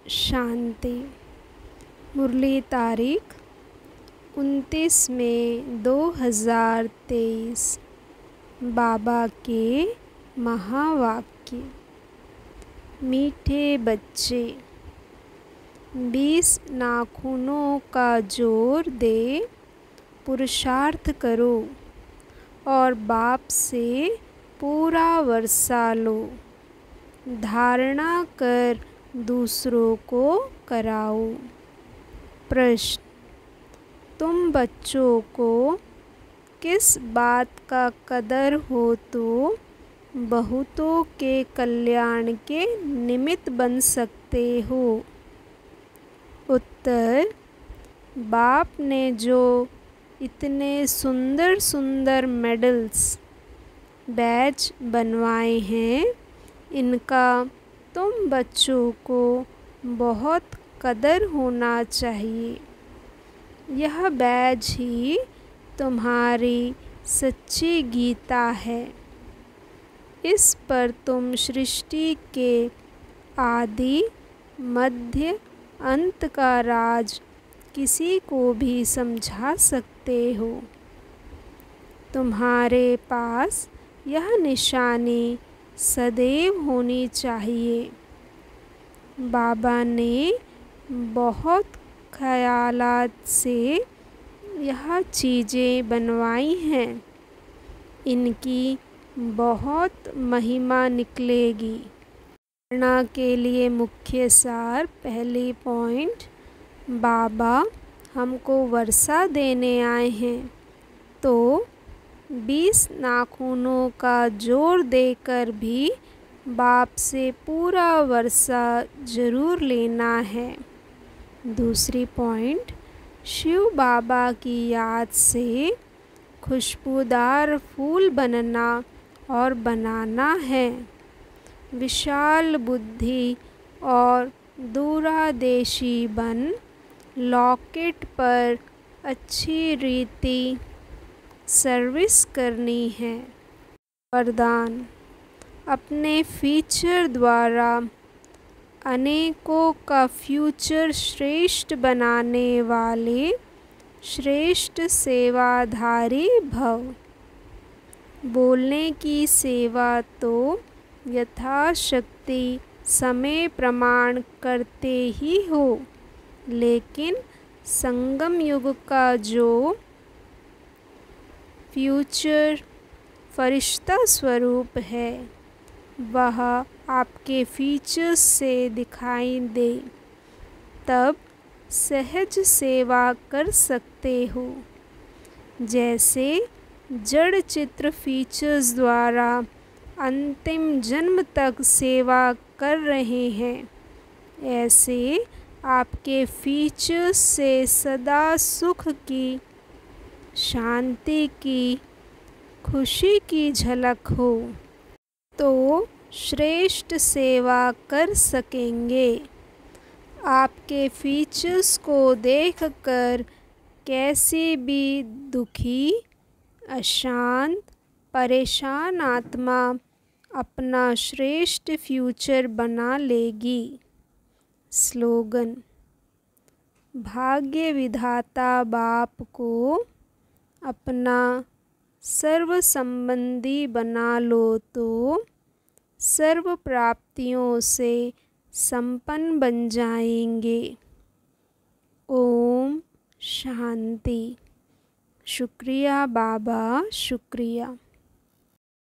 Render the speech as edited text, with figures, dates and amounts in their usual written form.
शांति। मुरली तारीख 29 मई 2023। बाबा के महावाक्य। मीठे बच्चे, 20 नाखूनों का जोर दे पुरुषार्थ करो और बाप से पूरा वर्षा लो। धारणा कर दूसरों को कराओ। प्रश्न: तुम बच्चों को किस बात का कदर हो तो बहुतों के कल्याण के निमित्त बन सकते हो? उत्तर: बाप ने जो इतने सुंदर सुंदर मेडल्स, बैज बनवाए हैं, इनका तुम बच्चों को बहुत कदर होना चाहिए। यह बैज ही तुम्हारी सच्ची गीता है। इस पर तुम सृष्टि के आदि, मध्य, अंत का राज किसी को भी समझा सकते हो। तुम्हारे पास यह निशानी सदैव होनी चाहिए। बाबा ने बहुत ख्यालात से यह चीज़ें बनवाई हैं। इनकी बहुत महिमा निकलेगी। धारणा के लिए मुख्य सार। पहली पॉइंट, बाबा हमको वर्षा देने आए हैं, तो 20 नाखूनों का जोर देकर भी बाप से पूरा वर्षा ज़रूर लेना है। दूसरी पॉइंट, शिव बाबा की याद से खुशबूदार फूल बनना और बनाना है। विशाल बुद्धि और दूरदेशी बन लॉकेट पर अच्छी रीति सर्विस करनी है। वरदान: अपने फीचर द्वारा अनेकों का फ्यूचर श्रेष्ठ बनाने वाले श्रेष्ठ सेवाधारी भव। बोलने की सेवा तो यथाशक्ति समय प्रमाण करते ही हो, लेकिन संगम युग का जो फ्यूचर फरिश्ता स्वरूप है, वह आपके फीचर्स से दिखाई दे, तब सहज सेवा कर सकते हो। जैसे जड़ चित्र फीचर्स द्वारा अंतिम जन्म तक सेवा कर रहे हैं, ऐसे आपके फीचर्स से सदा सुख की, शांति की, खुशी की झलक हो, तो श्रेष्ठ सेवा कर सकेंगे। आपके फीचर्स को देखकर कैसी भी दुखी, अशांत, परेशान आत्मा अपना श्रेष्ठ फ्यूचर बना लेगी। स्लोगन: भाग्य विधाता बाप को अपना सर्व संबंधी बना लो तो सर्व प्राप्तियों से संपन्न बन जाएंगे। ओम शांति। शुक्रिया बाबा, शुक्रिया।